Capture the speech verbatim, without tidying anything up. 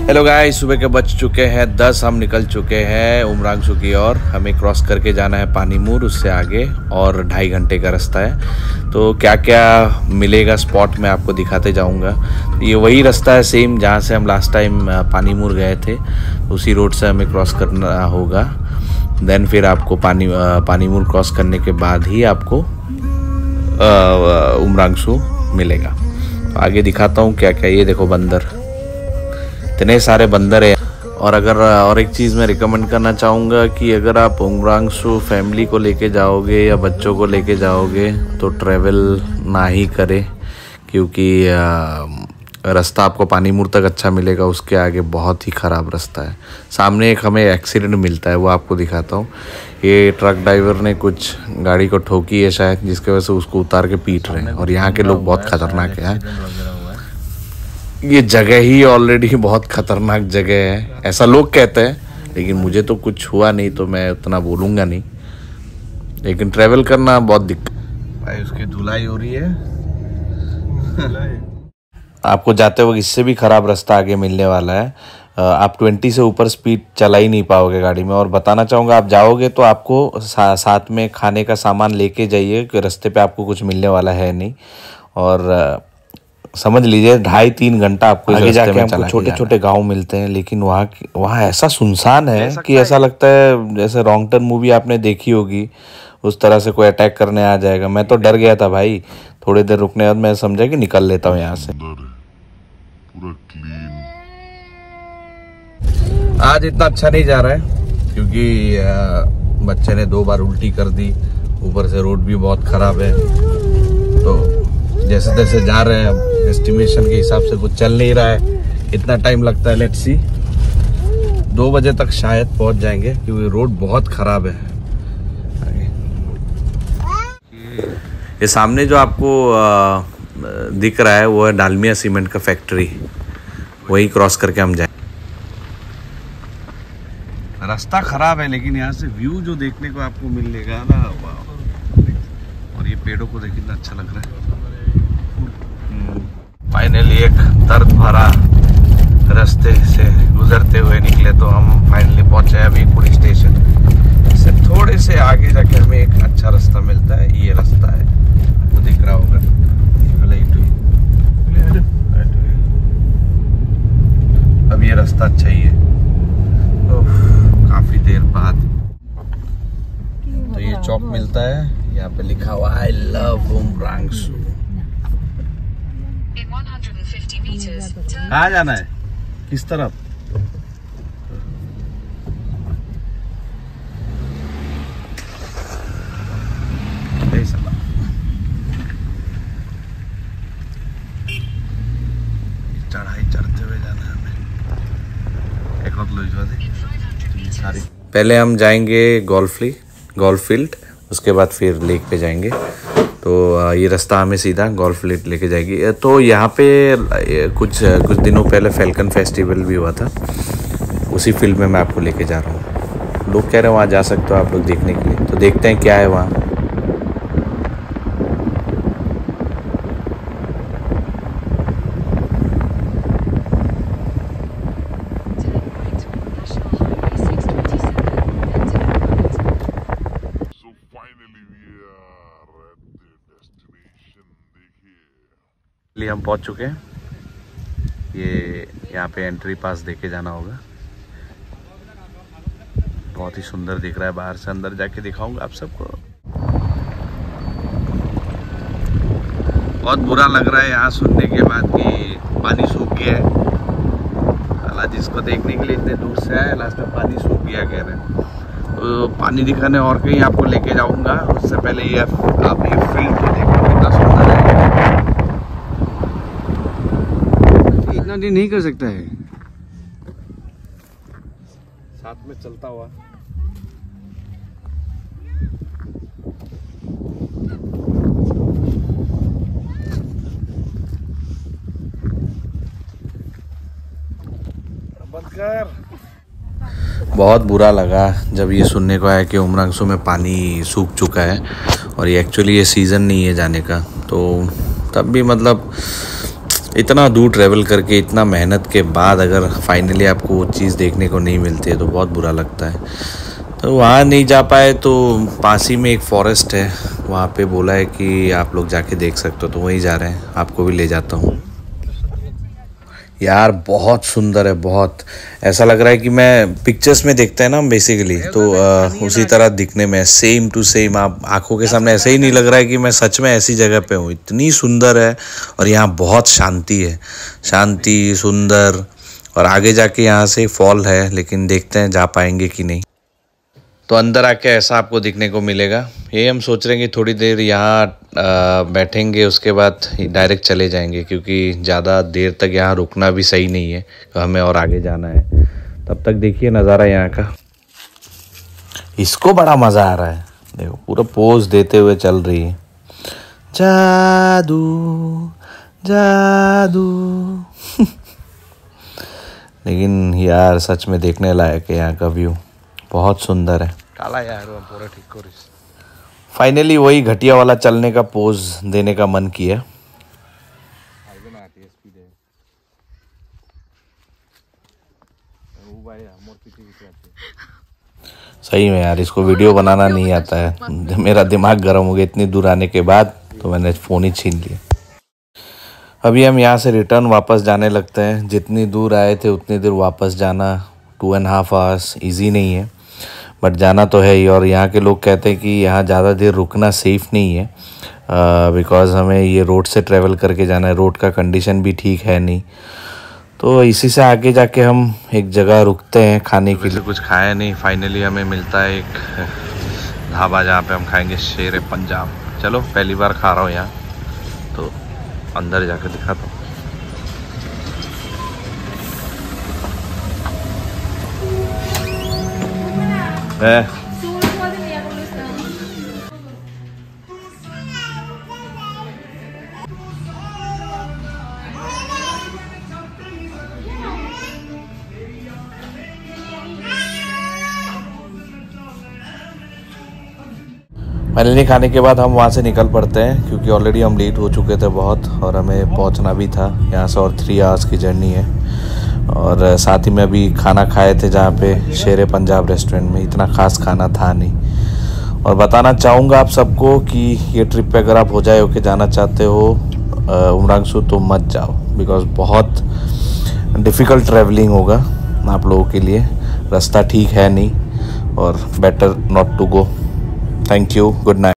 Hello guys, सुबह के बज चुके हैं दस। हम निकल चुके हैं उमरांगसू की ओर। हमें क्रॉस करके जाना है पानीमूर, उससे आगे और ढाई घंटे का रास्ता है। तो क्या क्या मिलेगा स्पॉट में आपको दिखाते जाऊंगा। ये वही रास्ता है सेम जहाँ से हम लास्ट टाइम पानीमूर गए थे, उसी रोड से हमें क्रॉस करना होगा। देन फिर आपको पानी पानीमूर क्रॉस करने के बाद ही आपको उमरांगसू मिलेगा। तो आगे दिखाता हूँ क्या क्या। ये देखो बंदर, इतने सारे बंदर हैं। और अगर और एक चीज़ मैं रिकमेंड करना चाहूँगा कि अगर आप उमरांगसू फैमिली को लेके जाओगे या बच्चों को लेके जाओगे तो ट्रैवल ना ही करें, क्योंकि रास्ता आपको पानीमूर तक अच्छा मिलेगा, उसके आगे बहुत ही ख़राब रास्ता है। सामने एक हमें एक्सीडेंट मिलता है, वो आपको दिखाता हूँ। ये ट्रक ड्राइवर ने कुछ गाड़ी को ठोकी है शायद, जिसकी वजह से उसको उतार के पीट रहे हैं। और यहाँ के लोग बहुत ख़तरनाक हैं। ये जगह ही ऑलरेडी बहुत खतरनाक जगह है, ऐसा लोग कहते हैं, लेकिन मुझे तो कुछ हुआ नहीं तो मैं उतना बोलूँगा नहीं। लेकिन ट्रैवल करना बहुत दिक्कत भाई। उसकी धुलाई हो रही है। आपको जाते वक्त इससे भी ख़राब रास्ता आगे मिलने वाला है। आप ट्वेंटी से ऊपर स्पीड चला ही नहीं पाओगे गाड़ी में। और बताना चाहूँगा, आप जाओगे तो आपको सा, साथ में खाने का सामान लेके जाइए, कि रास्ते पे आपको कुछ मिलने वाला है नहीं। और समझ लीजिए ढाई तीन घंटा आपको आगे जाके हमको छोटे छोटे गांव मिलते हैं, लेकिन वहाँ वहाँ ऐसा सुनसान है कि ऐसा लगता है जैसे रॉन्ग टर्न मूवी आपने देखी होगी, उस तरह से कोई अटैक करने आ जाएगा। मैं तो डर गया था भाई। थोड़ी देर रुकने बाद मैं समझा कि निकल लेता हूँ यहाँ से। आज इतना अच्छा नहीं जा रहा है, क्योंकि बच्चे ने दो बार उल्टी कर दी, ऊपर से रोड भी बहुत खराब है। तो जैसे तैसे जा रहे हैं, अब एस्टिमेशन के हिसाब से कुछ चल नहीं रहा है। इतना टाइम लगता है, लेट्स सी। दो बजे तक शायद पहुंच जाएंगे, क्योंकि रोड बहुत खराब है। आगे ये सामने जो आपको आ, दिख रहा है वो है डालमिया सीमेंट का फैक्ट्री। वही क्रॉस करके हम जाएंगे। रास्ता खराब है, लेकिन यहाँ से व्यू जो देखने को आपको मिलेगा ना, वाह। और ये पेड़ों को देखिए, अच्छा लग रहा है। फाइनली एक दर्द भरा रास्ते से गुजरते हुए निकले तो हम फाइनली पहुंचे अभी पुरी स्टेशन। इससे थोड़े से आगे जाके हमें एक अच्छा रास्ता मिलता है। ये रास्ता है, वो दिख रहा होगा। अब ये रास्ता अच्छा ही है। काफी देर बाद तो ये चौक मिलता है, यहाँ पे लिखा हुआ आई लव उमरांगसू। कहाँ जाना है, किस तरफ? चढ़ाई चढ़ते हुए जाना है हमें। एक और सारी पहले हम जाएंगे गोल्फ गोल्फ फील्ड, उसके बाद फिर लेक पे जाएंगे। तो ये रास्ता हमें सीधा गोल्फ फील्ड लेके जाएगी। तो यहाँ पे कुछ कुछ दिनों पहले फैल्कन फेस्टिवल भी हुआ था, उसी फील्ड में मैं आपको लेके जा रहा हूँ। लोग कह रहे हैं वहाँ जा सकते हो आप लोग देखने के लिए, तो देखते हैं क्या है वहाँ। हम पहुंच चुके हैं। ये यहाँ पे एंट्री पास देके जाना होगा। बहुत ही सुंदर दिख रहा है, बाहर से अंदर जाके दिखाऊंगा आप सबको। बहुत बुरा लग रहा है यहाँ सुनने के बाद कि पानी सूख गया है। हालांकि जिसको देखने के लिए इतने दूर से आए, लास्ट में पानी सूख गया कह रहे हैं। तो पानी दिखाने और कहीं आपको लेके जाऊंगा। उससे पहले ये आप ये फील्ड को देखो, कितना सुंदर है। इतना दिन नहीं कर सकता है साथ में चलता हुआ। बंद कर। बहुत बुरा लगा जब ये सुनने को आया कि उमरांगसू में पानी सूख चुका है, और ये एक्चुअली ये सीज़न नहीं है जाने का। तो तब भी मतलब इतना दूर ट्रैवल करके इतना मेहनत के बाद अगर फाइनली आपको वो चीज़ देखने को नहीं मिलती है तो बहुत बुरा लगता है। तो वहाँ नहीं जा पाए तो पास ही में एक फॉरेस्ट है, वहाँ पे बोला है कि आप लोग जाके देख सकते हो, तो वहीं जा रहे हैं, आपको भी ले जाता हूँ। यार बहुत सुंदर है, बहुत ऐसा लग रहा है कि मैं पिक्चर्स में देखते हैं ना बेसिकली, तो आ, उसी तरह दिखने में सेम टू सेम आप आंखों के सामने ऐसे ही नहीं लग रहा है कि मैं सच में ऐसी जगह पे हूँ। इतनी सुंदर है और यहाँ बहुत शांति है, शांति सुंदर। और आगे जाके यहाँ से फॉल है, लेकिन देखते हैं जा पाएंगे कि नहीं। तो अंदर आके ऐसा आपको दिखने को मिलेगा। ये हम सोच रहे हैं कि थोड़ी देर यहाँ बैठेंगे, उसके बाद डायरेक्ट चले जाएंगे, क्योंकि ज़्यादा देर तक यहाँ रुकना भी सही नहीं है, तो हमें और आगे जाना है। तब तक देखिए नज़ारा यहाँ का। इसको बड़ा मज़ा आ रहा है, देखो पूरा पोज देते हुए चल रही है। जादू जादू लेकिन यार सच में देखने लायक है, यहाँ का व्यू बहुत सुंदर है। काला यार पूरा ठीक कर। फाइनली वही घटिया वाला चलने का पोज देने का मन किया। सही में यार इसको वीडियो बनाना नहीं आता है, मेरा दिमाग गर्म हो गया इतनी दूर आने के बाद, तो मैंने फ़ोन ही छीन लिया। अभी हम यहाँ से रिटर्न वापस जाने लगते हैं। जितनी दूर आए थे उतनी देर वापस जाना, two and half hours easy नहीं है, बट जाना तो है ही। और यहाँ के लोग कहते हैं कि यहाँ ज़्यादा देर रुकना सेफ़ नहीं है, बिकॉज़ हमें ये रोड से ट्रैवल करके जाना है, रोड का कंडीशन भी ठीक है नहीं। तो इसी से आगे जाके हम एक जगह रुकते हैं खाने के लिए। कुछ खाया नहीं, फाइनली हमें मिलता है एक ढाबा जहाँ पे हम खाएंगे शेर पंजाब। चलो पहली बार खा रहा हूँ यहाँ, तो अंदर जाकर दिखाता हूँ। है फाइनली खाने के बाद हम वहाँ से निकल पड़ते हैं, क्योंकि ऑलरेडी हम लेट हो चुके थे बहुत और हमें पहुँचना भी था। यहाँ से और थ्री आवर्स की जर्नी है। और साथ ही में अभी खाना खाए थे जहाँ पे शेर पंजाब रेस्टोरेंट में, इतना ख़ास खाना था नहीं। और बताना चाहूँगा आप सबको कि ये ट्रिप पे अगर आप हो जाए होके जाना चाहते हो उमरांगसू तो मत जाओ, बिकॉज़ बहुत डिफ़िकल्ट ट्रैवलिंग होगा आप लोगों के लिए, रास्ता ठीक है नहीं, और better not to go. Thank you. Good night.